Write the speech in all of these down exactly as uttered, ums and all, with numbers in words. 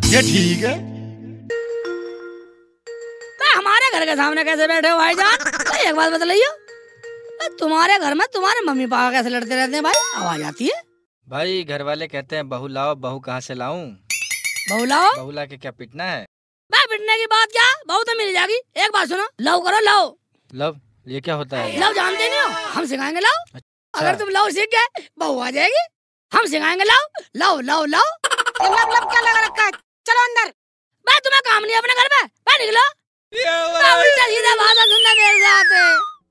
ये ठीक है। हमारे घर के सामने कैसे बैठे हो भाईजान? एक बात बताइए, तुम्हारे घर में तुम्हारे मम्मी पापा कैसे लड़ते रहते हैं भाई? आवाज आती है भाई। घर वाले कहते हैं बहू लाओ। बहू कहाँ से लाऊं? बहू लाओ? बहू ला के क्या पिटना है? मैं पिटने की बात क्या, बहू तो मिल जाएगी। एक बात सुनो, लव करो। लव लव ये क्या होता है? लव जानते नहीं हो? हम सिखाएंगे लव। अच्छा। अगर तुम लव सीख गए बहू आ जाएगी। हम सिखाएंगे love. Love love love love love क्या लगा रखा है? चलो अंदर। मैं तुम्हें काम नहीं अपने घर में, मैं निकलो। उल्टा सीधा भाषा सुनने देर से आते।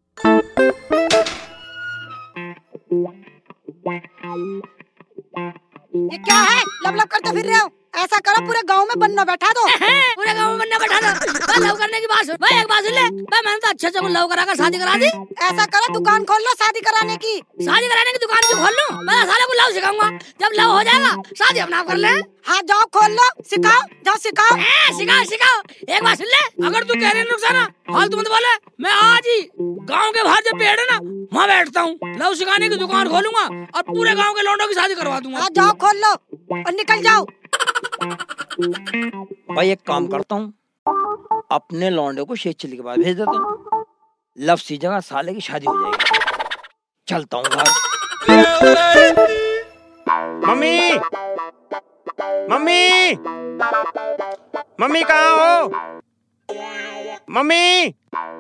ये क्या है? लब लब करते फिर रहे हो? ऐसा करो पूरे गांव में बन्ना बैठा दो। पूरे गांव में बन्ना बैठा दो। मैं लव करने की बात सुन भाई, एक बात सुन ले। मैं मैंने तो अच्छे से लव करा कर शादी करा दी। ऐसा करो दुकान खोल लो शादी कराने की। शादी कराने की दुकान क्यों खोल लूं? मैं साले को लव सिखाऊंगा। जब लव हो जाएगा शादी अपना कर ले। हाँ जाओ खोल लो, सिखाओ, जाओ सिखाओ। ए, सिखाओ सिखाओ। एक बात सुन ले, अगर तू कह रहे नुकसान फालतू मत बोले। मैं आज ही गांव के बाहर जो पेड़ है ना वहाँ बैठता हूँ, लव सिखाने की दुकान खोलूंगा और पूरे गांव के लौंडों की शादी करवा दूंगा। हाँ जाओ खोल लो और निकल जाओ। भाई एक काम करता हूँ, अपने लौंडे को शेख चिल्ली के बाद भेज देता हूँ। लव सी जगह साले की शादी हो जाएगी। चलता हूँ घर। मम्मी मम्मी मम्मी कहाँ हो? मम्मी।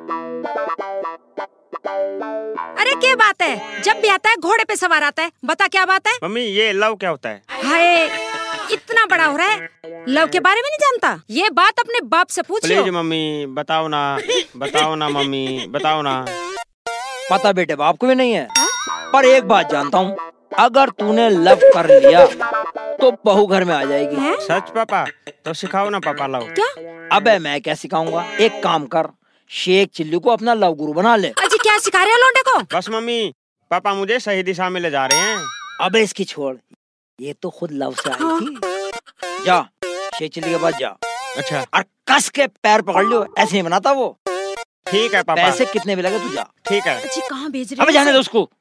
अरे क्या बात है? जब भी आता है घोड़े पे सवार आता है। बता क्या बात है? मम्मी ये लव क्या होता है? हाय इतना बड़ा हो रहा है, लव के बारे में नहीं जानता? ये बात अपने बाप से पूछिए। प्लीज मम्मी बताओ ना, बताओ ना मम्मी, बताओ ना। पता बेटे बाप को भी नहीं है, पर एक बात जानता हूँ, अगर तूने लव कर लिया तो बहू घर में आ जाएगी। है? सच पापा? तो सिखाओ ना पापा लव। क्या? अबे मैं क्या सिखाऊंगा, एक काम कर, शेख चिल्लू को अपना लव गुरु बना ले। अजी क्या सिखा रहे हो लौंडे को? बस मम्मी पापा मुझे सही दिशा में ले जा रहे हैं। अबे इसकी छोड़, ये तो खुद लव से आई थी। जा शेख चिल्ली के पास जा। अच्छा। और कस के पैर पकड़ लियो, ऐसे नहीं बनाता वो। ठीक है पापा। पैसे कितने भी लगे तू जा। ठीक है। अजी कहाँ भेज रहे अबे जाने दो उसको।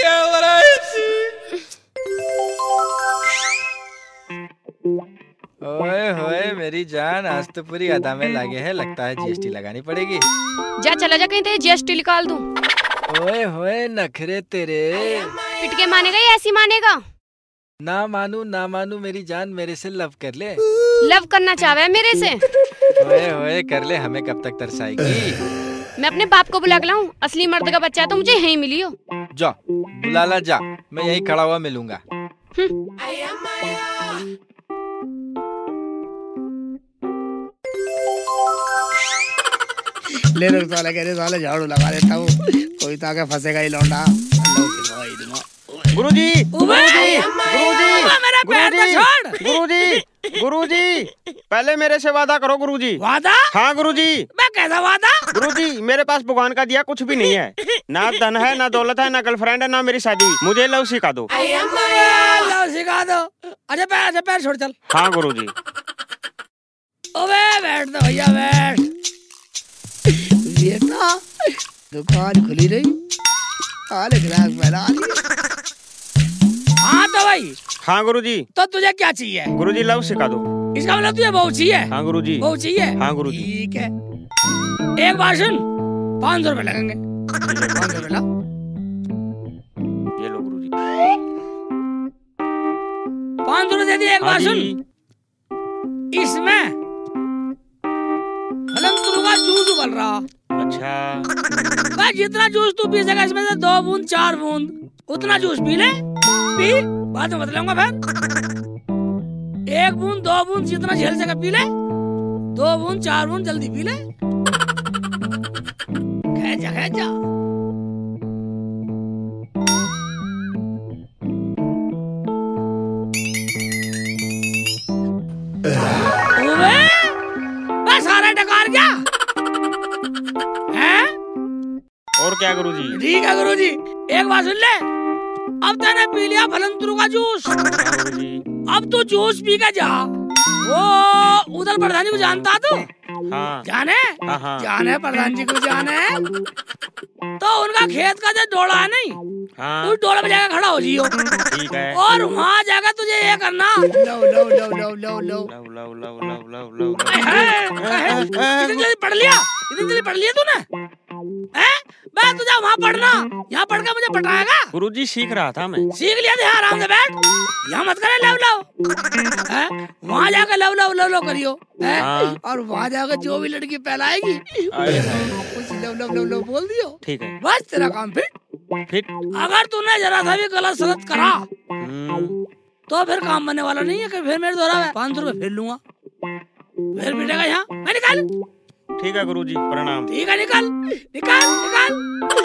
ओए होए मेरी जान, आज तो पूरी अदा में लगे है। लगता है जीएसटी लगानी पड़ेगी। जा चला जा कहीं ते जीएसटी निकाल दूं। ओए होए नखरे तेरे। पिट के मानेगा या ऐसी मानेगा? ना मानू ना मानू मेरी जान, मेरे से लव कर ले। लव करना चाहे मेरे से? ओए होए कर ले, हमें कब तक तरसाएगी? मैं अपने बाप को बुला के लाऊं? असली मर्द का बच्चा है तो मुझे यहीं मिलियो। जा बुला ला जा, मैं यहीं खड़ा हुआ मिलूंगा। ले लो साले, कह रहे साले झाड़ू लगा देता हूँ, कोई तो आके फंसेगा ही लौंडा। गुरुजी गुरुजी गुरुजी गुरुजी गुरुजी पहले मेरे से वादा करो गुरुजी। वादा? हाँ गुरुजी। मैं कैसा वादा? गुरुजी मेरे पास भगवान का दिया कुछ भी नहीं है, ना धन है, ना दौलत है, ना गर्लफ्रेंड है, ना मेरी शादी हुई। मुझे लव सिखा दो। लव सिखा दो? अच्छा पैर, अच्छा पैर छोड़ चल। हाँ गुरुजी। ओबे बैठ दो भैया बैठ। बेटा दुकान खुली रही, आले ग्राहक बैठा लिए। हाँ तो भाई। हाँ गुरुजी। तो तुझे क्या चाहिए? गुरुजी लव सिखा दो। इसका मतलब तुझे बहू चाहिए? हाँ गुरुजी। बहू चाहिए? हाँ गुरुजी। ठीक है, एक बार सुन, पाँच सौ रुपए लगेंगे। पाँच सौ रुपए ला। ये लो गुरुजी। पाँच सौ रुपए दे दिए। एक बार सुन, इसमें फलंतरू का जूस उबल रहा। अच्छा। भाई जितना जूस तू पी सके इसमें से दो बूंद चार बूंद उतना जूस पी ले। पी, बाद में बतलाऊंगा फिर। एक बूंद दो बूंद जितना झेल सके पी ले, दो बूंद चार बूंद जल्दी पी ले। खेचा खेचा। बस सारा डकार क्या है? और क्या गुरुजी? ठीक है गुरुजी, एक बात सुन ले, अब तूने पी लिया फलंतरू का जूस, अब तू जूस पी के जा। वो उधर प्रधानी को जानता तू? हाँ। जाने हाँ, हाँ। जाने प्रधान जी को जाने। तो उनका खेत का जो डोला है नहीं, हाँ। उस डोले पे जाकर खड़ा हो जियो। ठीक है। और वहाँ जाकर तुझे ये करना, लो लो लो लो लो लो love love love love love love इतनी जल्दी पढ़ लिया, इतनी जल्दी पढ़ लिया तूने? हैं? मैं तुझे वहाँ पढ़ना, यहाँ पढ़ के मुझे पटाएगा? गुरुजी सीख रहा था मैं। सीख लिया थे, आराम से बैठ, यहाँ मत करे लव लव। हैं? वहाँ जाकर लव लव लव लव करियो, हैं? हाँ। और वहाँ जाकर जो भी लड़की पहलाएगी उसी लव लव लव लव बोल दियो। ठीक है। बस तेरा काम फिट। फिट। अगर तूने जरा सा भी गलत सलत करा हम्म, तो फिर काम बनने वाला नहीं है कि फिर मेरे द्वारा पाँच सौ रुपए फिर लूंगा, फिर पिटेगा यहाँ। मैं निकाल। ठीक है गुरुजी, प्रणाम। ठीक है, निकाल निकाल निकाल।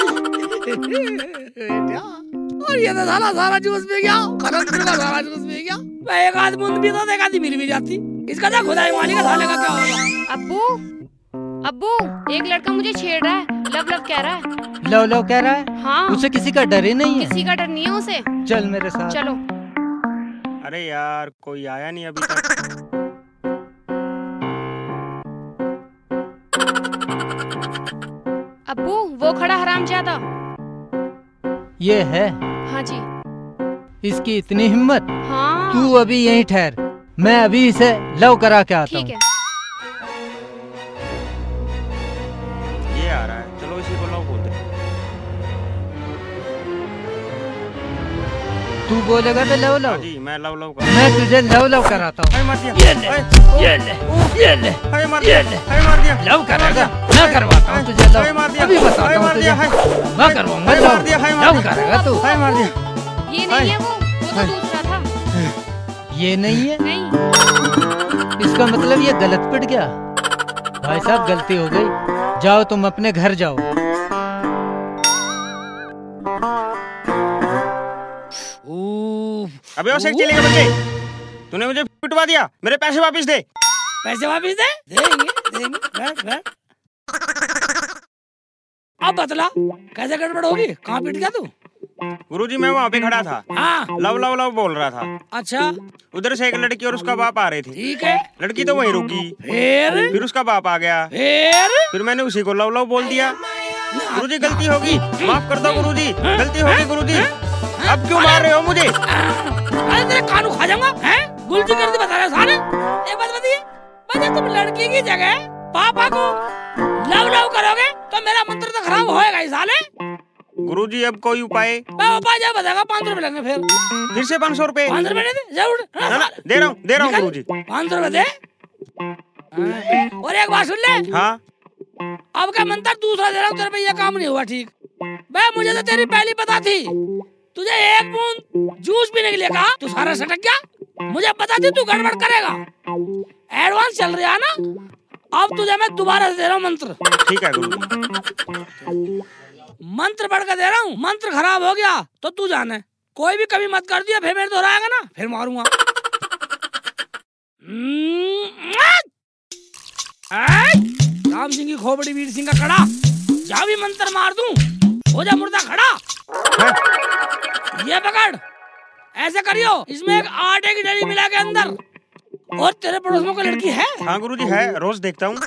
और ये तो साला सारा जूस पी गया, खत्म का सारा जूस पी गया। मैं एक आध बूंद पीता तो एक आधी मिल भी जाती। इसका तो खुदाई मालिक का साले का क्या होगा। अब्बू अब्बू एक लड़का मुझे छेड़ रहा है, लव लव कह रहा है। लव लव कह रहा है? हाँ। उसे किसी का डर ही नहीं है। किसी का डर नहीं है उसे। चल मेरे साथ। चलो। अरे यार कोई आया नहीं अभी तक। अब्बू वो खड़ा हरामजादा। ये है? हाँ जी। इसकी इतनी हिम्मत? हाँ। तू अभी यहीं ठहर, मैं अभी इसे लव करा के आता हूँ। ठीक है। ये आ रहा है, चलो इसी को लव बोल दे। तू बोलेगा तो लव लव? जी मैं लव लव कर। मैं तुझे लव लव कराता हूँ। मार दिया। ये ले, ये ले, ये ले, हाय मार दिया। ये ले। हाय मार दिया। लव करेगा? मैं करवाता हूँ तुझे हाय मार लव। दिया। अभी बताता हाय हूँ मार तुझे। दिया। हाय मैं करवाऊंगा हाय मार दिया। लव। हाय मार लव दिया। करेगा तू? हाय मार दिया। ये नहीं है वो, वो तो दूसरा था। ये नहीं है? नहीं। इसका मतलब ये गलत पिट गया। भाई साहब गलती हो गई, जाओ तुम अपने घर जाओ। अबे वो चले गए बच्चे, तूने मुझे पिटवा दिया, मेरे पैसे वापस दे। पैसे वापस दे? देंगे देंगे, बैठ बैठ। अब बतला कैसे गड़बड़ होगी, कहाँ पिट गया तू? गुरुजी मैं वहाँ पे खड़ा था। हाँ। लव लव लव बोल रहा था। अच्छा। उधर से एक लड़की और उसका बाप आ रहे थे। ठीक है। लड़की तो वहीं रुकी, फिर फिर उसका बाप आ गया, फिर फिर मैंने उसी को लव लव बोल दिया। गुरुजी गलती होगी, माफ कर दो गुरुजी, गलती होगी गुरुजी। अब क्यों मार रहे हो मुझे? अरे तेरे कानू खा जाऊंगा, हैं? गुलजी कर दी बता रहे सारे। एक बात बताइए, बच्चे तुम लड़की की जगह पापा को लव लव करोगे तो मेरा मंत्र तो खराब होएगा ही साले। गुरुजी अब कोई उपाय? मैं उपाय जब बताएगा पाँच सौ रुपए लगेंगे। फिर फिर से पाँच सौ रुपए? पाँच सौ रुपए दे जरूर। ना ना दे रहा हूँ, दे रहा हूँ गुरुजी। पाँच सौ रुपए दे। और एक बात सुन ले। हाँ। अब का मंत्र दूसरा दे रहा हूँ, तेरे पे ये काम नहीं हुआ ठीक। भाई मुझे तो तेरी पहली पता थी, तुझे एक बूंद जूस पीने के लिए कहा, तू सारा सटक गया। मुझे पता थी तू गड़बड़ करेगा। एडवांस चल रहा है ना, अब तुझे मैं दोबारा दे रहा हूँ मंत्र। ठीक है गुरुजी। मंत्र पढ़ के दे रहा हूँ, मंत्र खराब हो गया तो तू जाने, कोई भी कभी मत कर दिया, फिर मेरे दोहराएगा ना फिर मारूंगा। राम सिंह की खोपड़ी वीर सिंह का कड़ा, जा भी मंत्र मार दूं हो जा मुर्दा खड़ा। ये पकड़, ऐसे करियो, इसमें एक आटे की डली मिला के अंदर। और तेरे पड़ोस में कोई लड़की है? हाँ गुरुजी है, रोज देखता हूँ।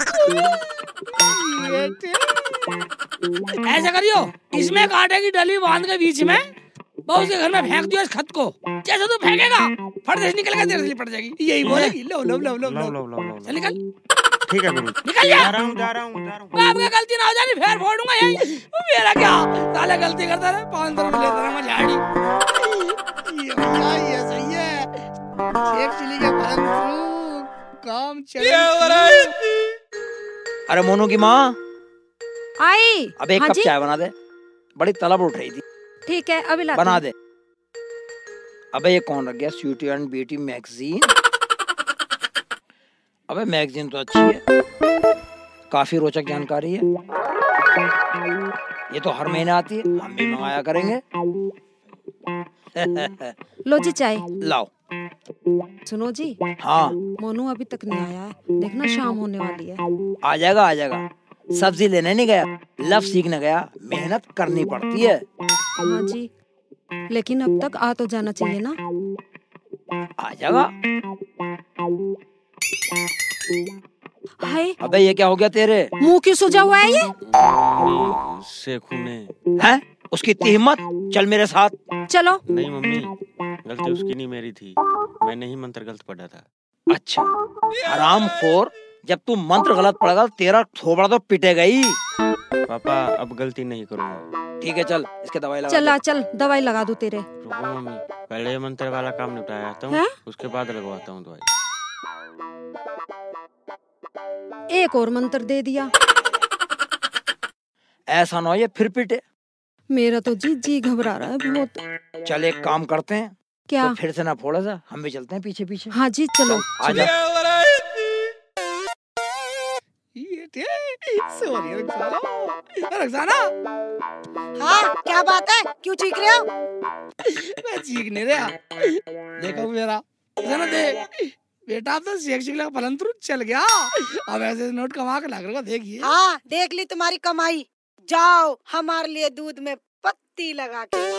ऐसा करियो, इसमें एक आटे की डली बांध के बीच में बहुत के घर में फेंक दियो इस खत को। जैसे तू फेंकेगा फट से निकल के तेरे से लिपट जाएगी, यही बोलेगी लो लो लो लो लो लो लो लो। चल निकल। ठीक है गुरुजी। निकल जा। जा रहा हूँ जा रहा हूँ जा रहा हूँ। मैं आपका गलती ना हो जानी फिर फोड़ूंगा यही। मेरा क्या साले गलती करता रहे, पाँच सौ रुपए लेता रहा मैं झाड़ी। ये भैया ये सही है, शेख चिली के भरम थ्रू काम चले। अरे मोनू की माँ आई। अब एक हाँ कप जी? चाय बना दे, बड़ी तलब उठ रही थी। ठीक है अभी लाती बना हूँ। दे। अबे ये कौन रख गया, स्वीटी एंड ब्यूटी मैगजीन। अबे मैगजीन तो अच्छी है, काफी रोचक जानकारी है। ये तो हर महीने आती है, हम भी मंगाया करेंगे। लो जी चाय। लाओ। सुनो जी, हाँ मोनू अभी तक नहीं आया है, देखना शाम होने वाली है। आ जाएगा आ जाएगा, सब्जी लेने नहीं गया, लव सीखने गया। मेहनत करनी पड़ती है। हाँ जी, लेकिन अब तक आ तो जाना चाहिए ना। आ जाएगा। हाय, अबे ये क्या हो गया तेरे? मुंह क्यों सूजा हुआ है ये? शेखू ने। हैं? उसकी इतनी हिम्मत? चल मेरे साथ। चलो। नहीं मम्मी, गलती उसकी नहीं मेरी थी, मैंने ही मंत्र गलत पढ़ा था। अच्छा हरामखोर, जब तू मंत्र गलत पढ़ेगा तेरा थोबड़ा तो पिटेगा ही। पापा अब गलती नहीं करूँगा। ठीक है चल, इसके दवाई लगा। चला चल, दवाई लगा दूं तेरे। रुको मम्मी, पहले ये मंत्र वाला काम निपटाया आता हूँ, उसके बाद लगवाता हूँ दवाई। एक और मंत्र दे दिया। ऐसा ना हो ये फिर पिटे। मेरा तो जी जी घबरा रहा है बहुत। चल एक काम करते हैं, क्या? तो फिर से ना फोड़ा सा, हम भी चलते हैं पीछे पीछे। हाँ जी चलो। आजा। रक्साना, हाँ क्या बात है, क्यों चीख रहे हो? मैं चीख नहीं रहा। देखो मेरा रक्साना देख, बेटा अब तो शेख शिकला का फलंतरू चल गया। अब ऐसे नोट कमा के लाकर देखिए। हाँ देख ली तुम्हारी कमाई। जाओ हमारे लिए दूध में पत्ती लगा के।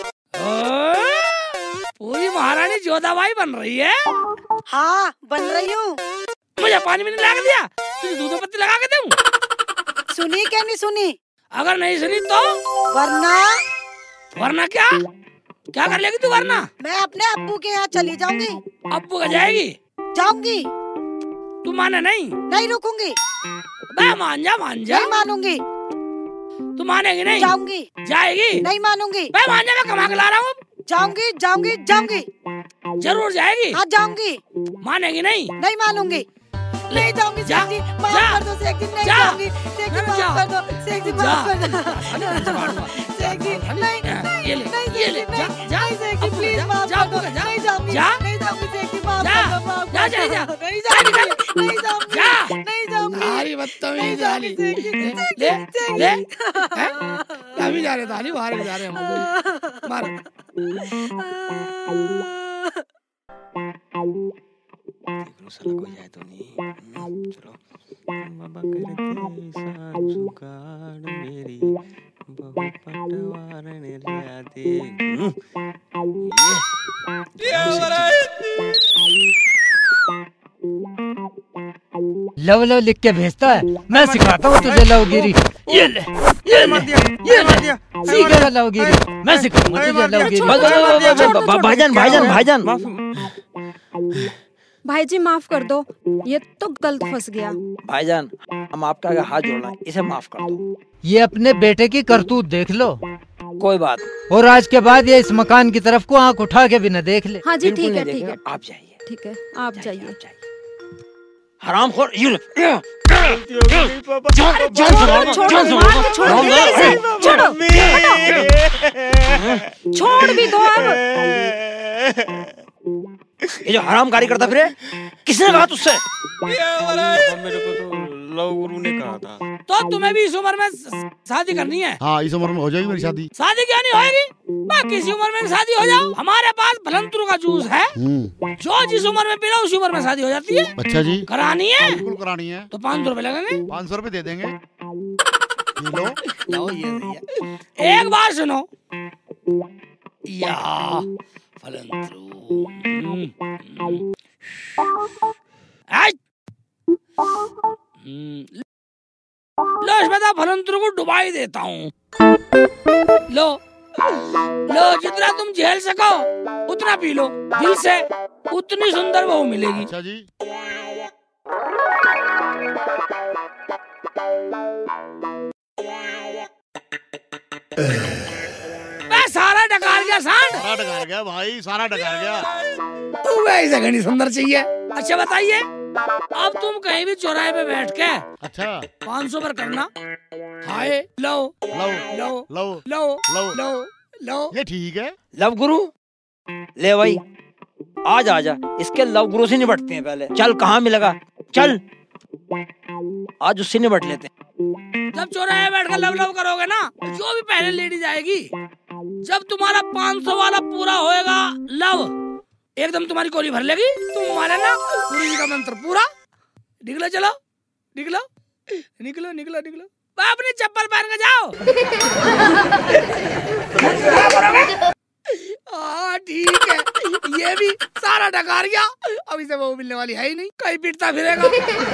पूरी महारानी जोधाबाई बन रही है। हाँ बन रही हूँ। मुझे पानी में नहीं लगा दिया, तुझे दूध में पत्ती लगा के दूं। सुनी क्या नहीं सुनी? अगर नहीं सुनी तो? वरना? वरना क्या? क्या कर लेगी तू वरना? मैं अपने अब्बू के यहाँ चली जाऊंगी। अब्बू का जाएगी? जाऊंगी। तू माने नहीं? नहीं रुकूंगी। मैं मान जा मान जा। नहीं मानूंगी। तू मानेगी नहीं? जाऊंगी। जाएगी? नहीं मानूंगी। मैं मान जा, मैं कमा के ला रहा हूँ। जाऊंगी जाऊंगी जाऊंगी। जरूर जाएगी? हाँ जाऊंगी। मानेगी नहीं? नहीं मानूंगी। नहीं जाऊंगी। जा, सेठ जी माफ कर दो। सेठ जी नहीं जाऊंगी। सेठ जी माफ कर दो। सेठ जी माफ कर दो। सेठ जी नहीं ये ले, नहीं ये ले, जा, जा, सेठ जी प्लीज माफ कर दो। नहीं जाऊंगी। जा, नहीं जाऊंगी। सेठ जी माफ जा, कर दो। माफ जा, कर चली जा, दो। नहीं जाऊंगी। नहीं जाऊंगी। जा, नहीं जाऊंगी। सारी बदतमीज वाली। सेठ जी ले, सेठ ले, जी ले, हैं? अभी जा रहे थाली, बाहर भी जा रहे हम। मार। साला कोई जाए तो नहीं। चलो। बाबा करते साथ जुगाड़ मेरी बहु पटवार ने लिया दे। लव लव लिख के भेजता है, मैं सिखाता हूँ तुझे लवगिरी। ये ले, ये ले, ये ले, सीखेगा लवगिरी, मैं सिखाऊंगा तुझे लवगिरी। भाईजान भाईजान भाईजान भाई जी माफ कर दो, ये तो गलत फंस गया। भाईजान हम आपका आगे हाथ जोड़ना है, इसे माफ कर दो। ये अपने बेटे की करतूत देख लो। कोई बात। और आज के बाद ये इस मकान की तरफ को आंख उठा के भी न देख ले। हाँ जी ठीक है ठीक है। आप जाइए। ठीक है आप जाइए। हरामखोर। छोड़ भी दो अब। ये जो हरामकारी करता फिर किसने कहा तुझसे? मेरे को तो लव गुरु ने कहा था। तो तुम्हें भी इस उम्र में शादी करनी है? हाँ इस उम्र में हो जाएगी मेरी शादी। शादी क्यों नहीं होगी? मैं किसी उम्र में शादी हो जाओ। हमारे पास फलंतरू का जूस है, जो जिस उम्र में पीना उसी उम्र में शादी हो जाती है। अच्छा जी करानी है? बिल्कुल करानी है। तो पाँच सौ रूपए लगेंगे। पाँच सौ रूपए दे देंगे। लो लो ये एक बार सुनो या फलंतरू। लो इसमें तो फलंतरू को डुबाई देता हूँ। लो लो, जितना तुम झेल सको उतना पी लो दिल से, उतनी सुंदर बहू मिलेगी। अच्छा जी। मैं सारा डकार गया सांड। सारा डकार गया भाई, सारा डकार गया। तू वैसे घनी सुंदर चाहिए। अच्छा बताइए, अब तुम कहीं भी चौराहे पे बैठ के अच्छा पाँच सौ पर करना। हाय लो लो लो लो लो लो लो लो। ये ठीक है। लव गुरु ले भाई, आज आजा, इसके लव गुरु से निपटते हैं पहले। चल कहाँ मिलेगा, चल आज उससे निपट लेते हैं। जब चौराहे बैठ कर लव लव करोगे ना, जो भी पहले लेडी जाएगी, जब तुम्हारा पाँच सौ वाला पूरा होएगा लव, एकदम तुम्हारी कोली भर लेगी। तुम मारे ना गुरु जी का मंत्र पूरा। निकलो चलो, निकलो निकलो निकलो निकलो। अपनी चप्पल पहन के जाओ। हाँ ठीक है, ये भी सारा डकार गया। अब इसे वो मिलने वाली है ही नहीं, कहीं पिटता फिरेगा।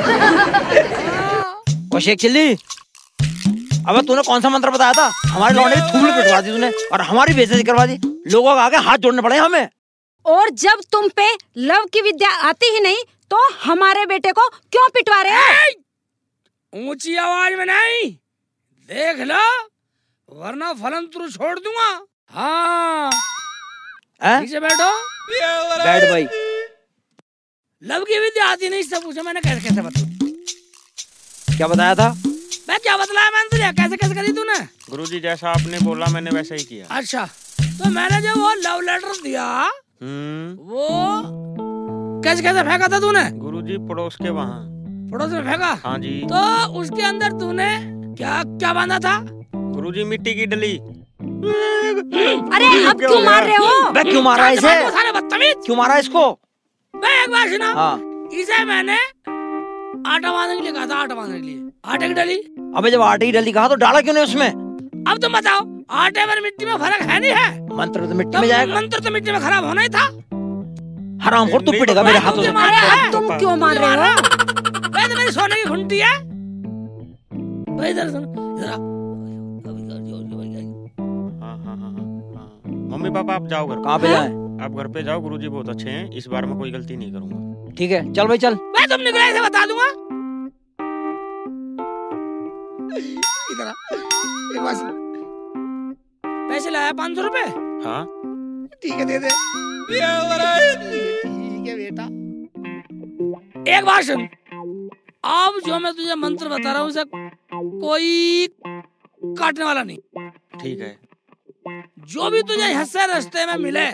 ओ शेख चिल्ली, अबे तूने कौन सा मंत्र बताया था? हमारे लौंडे की थूबड़ी पिटवा दी तूने और हमारी बेइज्जती करवा दी। लोगों के आगे हाथ जोड़ने पड़े हमें। और जब तुम पे लव की विद्या आती ही नहीं तो हमारे बेटे को क्यों पिटवा रहे हो? ऊंची आवाज में नहीं, देख लो वरना फलंतरु छोड़ दूंगा। हाँ नीचे बैठो। बैठ भाई। लव की विद्या आती नहीं, इससे पूछो मैंने कैसे कैसे बता। क्या बताया था? मैं क्या बतलाया मैंने तुझे, कैसे कैसे करी तूने? गुरुजी जैसा आपने बोला मैंने वैसा ही किया। अच्छा तो मैंने जो वो लव लेटर दिया वो कैसे कैसे फेंका था तूने? गुरुजी पड़ोस के वहाँ। पड़ोस में फेंका? हाँ जी। तो उसके अंदर तूने क्या क्या बांधा था? गुरुजी मिट्टी की डली। अरे अब क्यों मार रहे हो? मैं क्यों मारा इसे? सारे बदतमीज क्यों मारा इसको? मैं एक बार सुना। हाँ। इसे मैंने आटा बांधने के लिए कहा था, आटा बांधने के लिए आटे की डली। अबे जब आटे की डली कहा तो डाला क्यों नहीं उसमें? अब तुम बताओ, आटे में मिट्टी में फर्क है नहीं है? मंत्र तो मिट्टी में जाएगा। मंत्र तो मिट्टी में खराब होना ही था। हराम खोर, तू पिटेगा मेरे हाथों से। अब तुम क्यों मार रहे हो? वह तो मेरी सोने की घुंटी है। भाई इधर सुन, इधर हाँ हाँ हाँ हाँ। मम्मी पापा आप जाओ घर। कहाँ पे जाएं? आप घर पे जाओ, गुरुजी बहुत अच्छे हैं, इस बार मैं कोई गलती नहीं करूंगा। ठीक है चल भाई चल। मैं तुम निकले से बता दूंगा। इधर आ, एक बार सुन। पैसे लाया पाँच सौ रुपए? हाँ ठीक है दे दे। ठीक है बेटा। एक बात सुन, अब जो मैं तुझे मंत्र बता रहा हूँ उसे कोई काटने वाला नहीं। ठीक है। जो भी तुझे यहाँ से रास्ते में मिले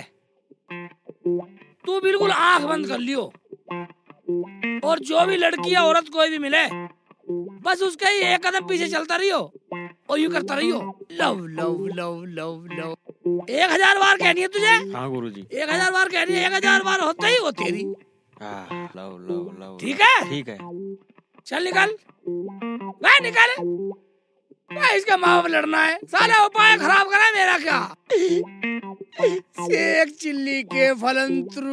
तू बिल्कुल आंख बंद कर लियो, और जो भी लड़की या औरत कोई भी मिले बस उसके ही एक कदम पीछे चलता रहियो और यूं करता रहियो, love love love love love. एक हजार बार कहनी है तुझे। हाँ गुरुजी। एक हजार बार कहनी है, एक हजार बार होता ही वो तेरी। हाँ लव लव लव। ठीक है ठीक है। चल निकल, वह निकल। वह इसका माँ बाप लड़ना है, सारा उपाय खराब करा मेरा क्या। शेख चिल्ली के फलंतरू।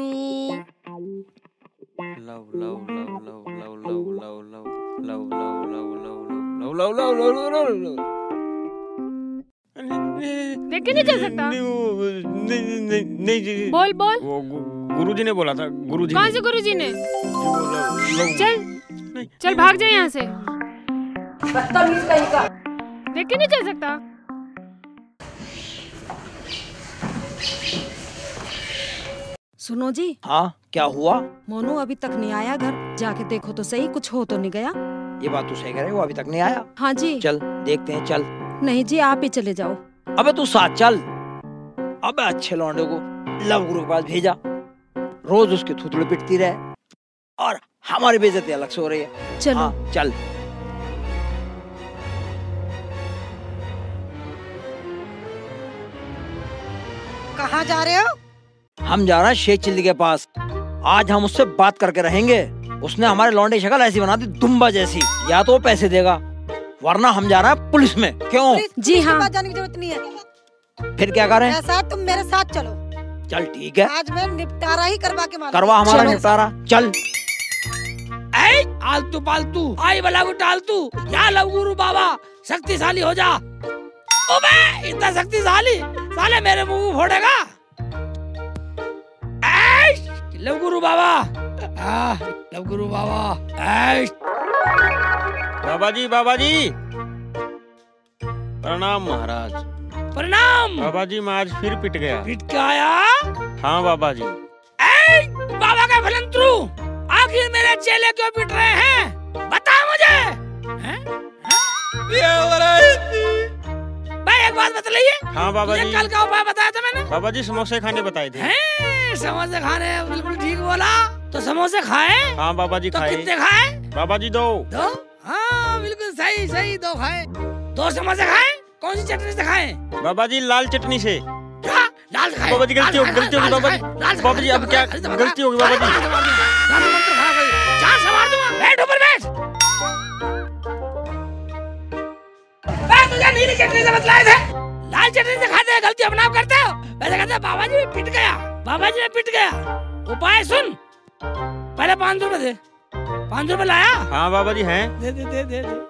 Love love love love love love love love love love love love love love love love love. देख के नहीं चल सकता? नहीं बोल बोल। वो गुरुजी ने बोला था। गुरुजी कौन से गुरुजी ने? चल चल भाग जा यहाँ से। बदतमीज कहीं का। देख के नहीं चल सकता? सुनो जी। हाँ क्या हुआ? मोनू अभी तक नहीं आया घर, जाके देखो तो सही, कुछ हो तो नहीं गया। ये बात तू सही कह रही है, वो अभी तक नहीं आया। हाँ जी। चल देखते हैं चल। नहीं जी आप ही चले जाओ। अबे तू साथ चल। अबे अच्छे लौंडे को लव गुरु के पास भेजा, रोज उसके थुथड़े पिटती रहे और हमारी बेइज्जती अलग से हो रही है। चलो हाँ, चल। कहाँ जा रहे हो? हम जा रहे हैं शेख चिल्ली के पास। आज हम उससे बात करके रहेंगे। उसने हमारे लौंडे की शक्ल ऐसी बना दी दुम्बा जैसी। या तो वो पैसे देगा वरना हम जा रहे हैं पुलिस में। क्यों? पुलिस, जी हाँ। जाने की जरूरत नहीं है। फिर क्या करें? ऐसा तुम मेरे साथ चलो। चल ठीक है। आज मैं निपटारा ही करवा के मारूंगा। करवा हमारा निपटारा। चल। ऐ आलतू पालतू आई बला को टालतू, या लव गुरु बाबा शक्तिशाली हो जा। ओबे इतना शक्तिशाली, साले मेरे मुंह फोड़ेगा। लव गुरु बाबा, आ, लव गुरु बाबा। बाबा जी बाबा जी प्रणाम महाराज। प्रणाम बाबा जी। मैं आज फिर पिट गया। पिट के आया? हाँ बाबा जी। ऐ बाबा का फलंतरू, आखिर मेरे चेले क्यों पिट रहे हैं? बता मुझे। हैं? भाई एक बात बतलाइए। हाँ बाबा जी। कल का उपाय बताया था मैंने। बाबा जी समोसे खाने बताए थे। हैं, समोसे खाने, बिल्कुल ठीक बोला। तो समोसे खाए? हाँ बाबा जी तो खाए। कितने खाए? बाबा जी दो। दो? हाँ बिल्कुल सही सही, दो खाए। दो समोसे खाए? कौन सी चटनी से खाए? बाबा जी लाल चटनी से। क्या? लाल खाए? बाबा जी गलती होगी, गलती होगी बाबा जी। बाबा जी अब क्या गलती होगी बाबा जी? जान संभाल दूंगा। बैठ ऊपर बैठ। मैं तुझे नीली चटनी से बतलाए थे, लाल चटनी से खाते हैं, गलती अपना आप करते हो। वैसे कहते बाबा जी पिट गया, बाबा जी पिट गया। उपाय सुन, पहले पाँच सौ रुपए दे। पाँच सौ रुपए लाया? हाँ बाबा जी हैं। दे दे दे दे, दे।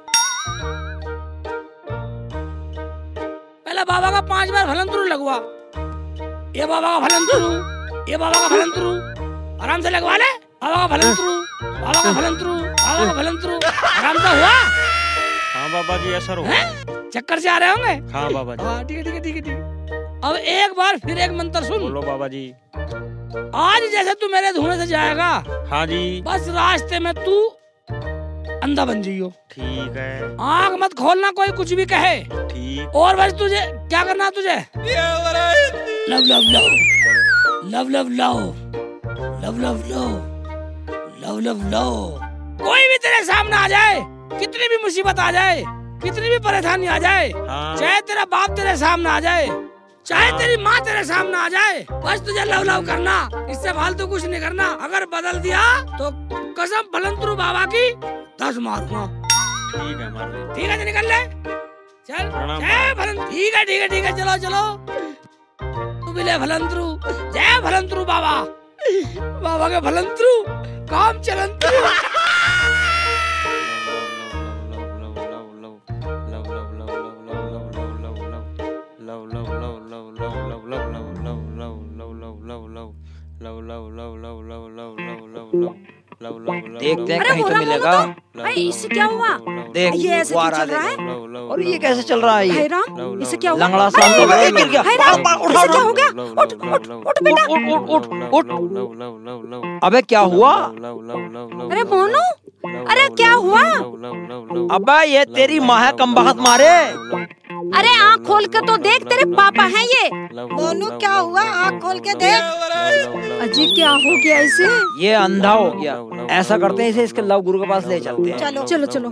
पहले बाबा का पांच बार भलंतरू लगवा। ये बाबा का भलंतरू, ये बाबा का भलंतरू, आराम से लगवा ले। बाबा का भलंतरू, बाबा का भलंतरू, बाबा का भलंतरू, आराम से हुआ? हाँ बाबा जी असर हुआ। चक्कर से आ रहे होंगे? हाँ बाबा जी। हाँ ठीक है ठीक है ठीक है ठीक। अब एक बार फिर एक मंत्र सुन। बोलो बाबा जी। आज जैसे तू मेरे धुएं से जाएगा, हाँ जी, बस रास्ते में तू अंधा बन जाइयो। ठीक है। आँख मत खोलना कोई कुछ भी कहे। ठीक। और बस तुझे क्या करना, तुझे love love love love love love love love love love love love. कोई भी तेरे सामने आ जाए, कितनी भी मुसीबत आ जाए, कितनी भी परेशानी आ जाए, हाँ। चाहे तेरा बाप तेरे सामने आ जाए, चाहे तेरी माँ तेरे सामने आ जाए, बस तुझे लव लव करना, इससे फालतू कुछ नहीं करना। अगर बदल दिया तो कसम भलंतरू बाबा की दस मारूंगा। ठीक है मार दे। ठीक है, निकल ले, चल। जय भलंतरू। ठीक है ठीक है ठीक है, चलो चलो। तू भी ले भलंतरू। जय भलंतरू बाबा, बाबा के भलंतरू काम चलंतरू। देखते हैं कहीं तो मिलेगा। भाई इससे क्या हुआ? देख ये ऐसे वो आ क्यों रहा चल रहा है। है? और ये कैसे चल रहा है? भाई ये राम, इससे क्या हुआ? लंगड़ा सा तो अरे, गिर गया। भाई राम, उठा, इससे क्या हो गया? उठा, उठ उठ उठ बेटा। उठ उठ उठ उठ। अबे क्या हुआ? अरे मोनू, अरे क्या हुआ? अबे ये तेरी माँ है कमबख्त मारे। अरे आँख खोल के तो देख, तेरे पापा हैं ये। मोनू क्या हुआ? आँख खोल के देख। अजी क्या हो गया इसे? ये अंधा हो गया। ऐसा करते हैं इसे इसके लव गुरु के पास ले चलते हैं। चलो चलो चलो।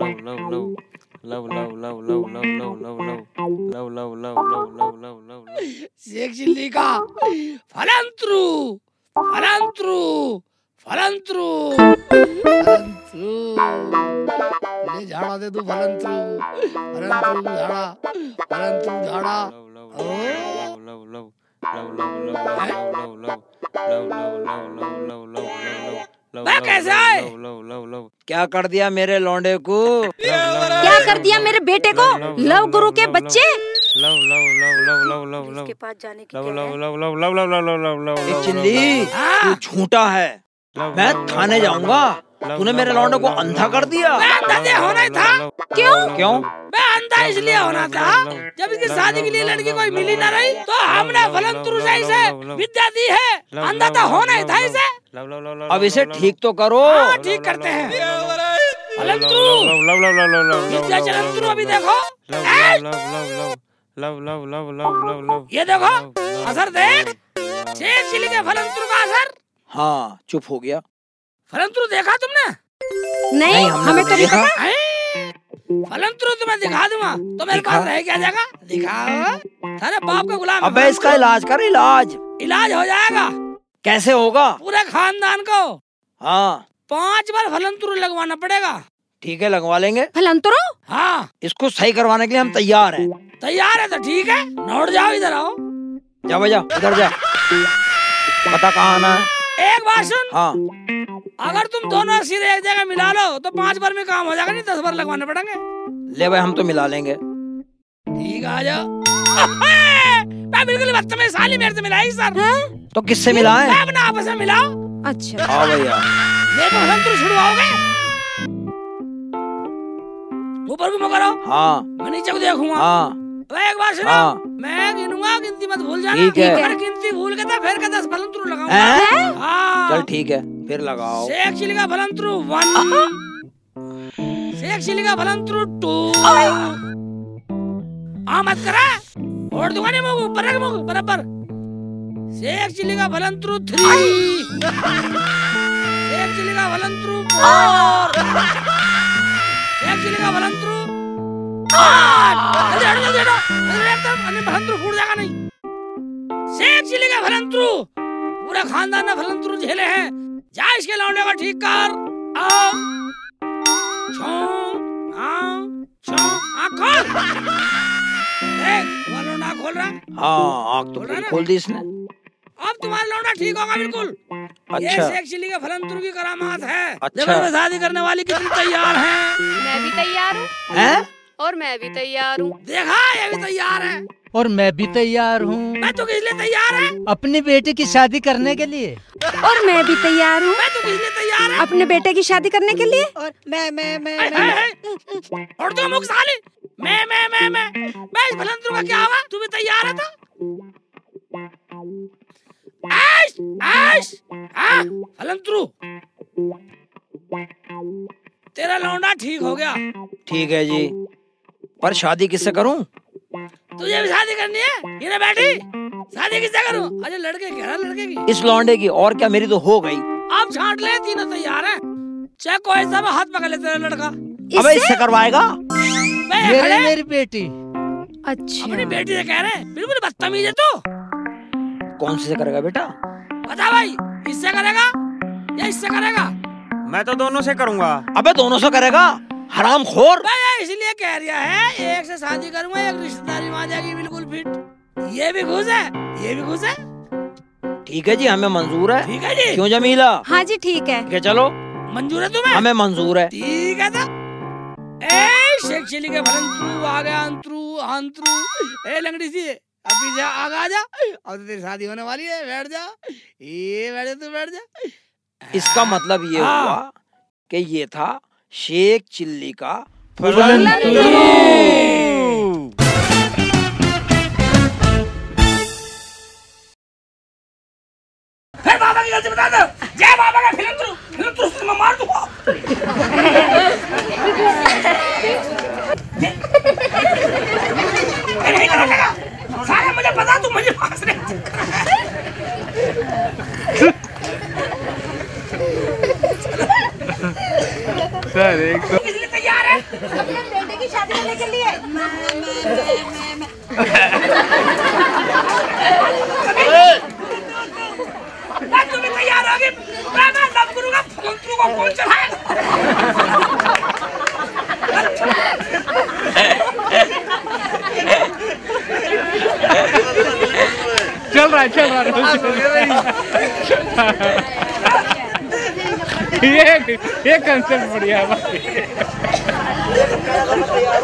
शेख चिल्ली का फलंतरू फलंतरू फलंतरू फलंतरू। ले झाड़ा दे तू फलंतरू, फलंतरू झाड़ा, फलंतरू झाड़ा। मैं कैसे आए? क्या कर दिया मेरे लौंडे को? क्या कर दिया मेरे बेटे को? लव गुरु के बच्चे। इसके पास जाने की क्या है? चिल्ली तू झूठा है। मैं थाने जाऊंगा। तूने मेरे लौंडे को अंधा कर दिया। मैं अंधा होना ही था। क्यों क्यों? मैं अंधा इसलिए होना था, जब इसकी शादी के लिए लड़की कोई मिली ना रही तो हमने फलंतरू से इसे विद्या दी है। अंधा तो होना ही था इसे। अब इसे ठीक तो करो। हाँ, ठीक करते हैं। फलंतरू विद्या चलंतरू। अभी देखो ये देखो असर देख, शेख चिल्ली के फलंतरू का असर। हाँ चुप हो गया। फलंतरू देखा तुमने? नहीं, नहीं, हमने हमें तो तो नहीं देखा। पता। फलंतरू तुम्हें दिखा दूंगा तो मेरे पास रह क्या जाएगा? दिखा सारे बाप का गुलाम। अबे इसका इलाज कर। इलाज इलाज हो जाएगा। कैसे होगा? पूरे खानदान को हाँ पांच बार फलंतरू लगवाना पड़ेगा। ठीक है लगवा लेंगे। फलंतरू? हाँ इसको सही करवाने के लिए हम तैयार हैं। तैयार है तो ठीक है, नोट जाओ, इधर आओ। जा भैया इधर जा। पता कहाँ आना है? एक बात सुन, हाँ अगर तुम दोनों सिरे एक जगह मिला लो तो पांच बार में काम हो जाएगा, नहीं दस बार लगवाने पड़ेंगे। ले भाई हम तो मिला लेंगे। ठीक आ जाओ। मैं बिल्कुल बदतमीज साली मेरे से मिलाई सर। तो किससे मिला है? मैं अपना आपस में मिलाओ। अच्छा हाँ भैया। मेरे को फलंतरू छुड़वाओगे? ऊपर घूमो करो। हाँ मैं नीचे को देखूंगा। हाँ तो एक बार सुनो, हाँ। मैं गिनूंगा, गिनती मत भूल जाना। ठीक है। अगर गिनती भूल गए तो फिर का दस फलंतरू लगाऊंगा। हैं? हाँ। चल ठीक है फिर लगाओ। शेख चिल्ली का फलंतरू वन, शेख चिल्ली का फलंतरू टू। आ मत करा, और दूंगा नहीं मुंह ऊपर रख, मुंह बराबर। शेख चिल्ली का फलंतरू थ्री, शेख चिल्ली का फलंतरू फोर, शेख चिल्ली का फलंतरू आठ। जल्दी हटो जल्दी हटो, जल्दी एकदम अन्य फलंतरू फूट जाएगा नहीं। शेख चिल्ली का फलंतरू, पूरा खानदान ने फलंतरू झेले हैं। जा इसके लौंडे का ठीक कर। आओ छो आओ छो आँख खोल। देख वालों ना खोल रहा। हाँ आँख तो खोल दी इसने। अब तुम्हारा लौंडा ठीक होगा बिल्कुल। अच्छा। ये शेख चिल्ली के फलंतुर की करामात है। अच्छा। देखो शादी करने वाली कितनी तैयार है। मैं भी तैयार हूँ। हैं? और मैं भी तैयार हूँ। देखा ये भी तैयार है। और मैं भी तैयार हूँ। मैं तो किस लिए तैयार है? अपनी बेटी की शादी करने के लिए। और मैं भी तैयार हूँ। मैं तो किस लिए तैयार है? अपने बेटे की शादी करने के लिए। और मैं मैं मैं है, है, है। और तो मुख साले मैं मैं मैं मैं मैं इस फलंतुर का क्या होगा? तू भी तैयार है तो? आश आश हाँ फलंतुर तेरा लौंडा ठीक हो गया। ठीक है जी, पर शादी किससे करूं? तुझे भी शादी करनी है? ये ना बैठी शादी किससे करूं? अरे लड़के की है लड़के की। इस लौंडे की, और क्या मेरी तो हो गई। आप छांट ले, तीनों तैयार है। चाहे कोई सा हाथ पकड़ ले तेरा लड़का। अबे इससे करवाएगा? ये रही मेरी बेटी। अच्छा अपनी बेटी से कह रहे हैं? बिल्कुल बदतमीज है तू। कौन से करेगा बेटा? बता भाई, इससे करेगा या इससे करेगा? मैं तो दोनों से करूंगा। अबे दोनों से करेगा, हराम खोर। इसलिए कह रहा है एक से शादी करूंगा, एक रिश्तेदारी में आ जाएगी बिल्कुल फिट। ये भी खुश है, ये भी खुश है। ठीक है जी, हमें मंजूर है। ठीक है जी। क्यों जमीला? हाँ जी ठीक है। ठीक है चलो, मंजूर है तुम्हें? हमें मंजूर है। ठीक है तो ए शेख चिल्ली के फलंतरू आ गया अंतरू अंतरू। ए लंगड़ी सी अभी जा आगा आ जा, और तेरी शादी होने वाली है। बैठ जा, ये बैठ जा, तू बैठ जा। इसका मतलब ये हाँ। हुआ कि ये था शेख चिल्ली का फिर बाबा की गलती बता दो। जय बाबा का फिलंतरू फिलंतरू से मैं मार दूंगा। नहीं करेगा सारे, मुझे पता तू मुझे फांस रहे। सर एक तो किस लिए तैयार है? अपने बेटे की शादी करने के लिए। मैं मैं मैं मैं मैं तुम्हें तैयार होगी। मैं मैं लव करूंगा फलंतरू को कौन चलाएगा? चल रहा है चल रहा है ये ये कंसेप्ट बढ़िया है भाई।